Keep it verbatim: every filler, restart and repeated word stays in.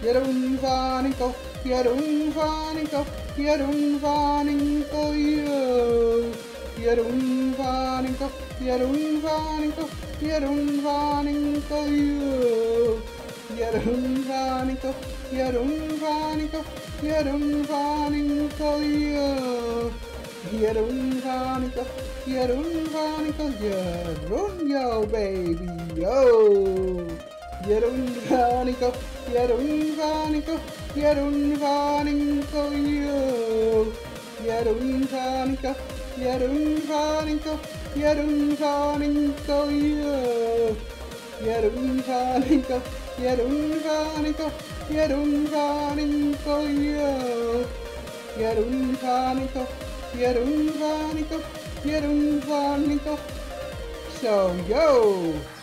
Jerunfanico, Jerunfanico, Jerunfanico, Jerunfanico, Jerunfanico, Jerunfanico, Jerunfanico, Jerunfanico, Jerunfanico, Jerunfanico, Jerunfanico, Jerun, yo, baby, yo. Jerunfanico, Jerunfanico, Jerunfanico, yo. Jerunfanico, Jerunfanico, Jerunfanico, yo. Jerunfanico, Jerunfanico, Jerunfanico, yo. Jerunfanico, Jerunfanico, Jerunfanico. So, yo.